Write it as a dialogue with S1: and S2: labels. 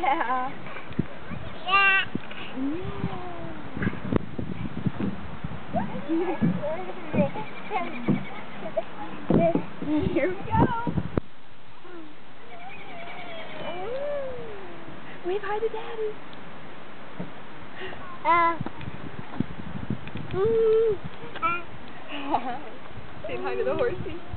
S1: Yeah.
S2: Yeah.
S1: Here we go. Wave hi to Daddy. Say hi to the horsey.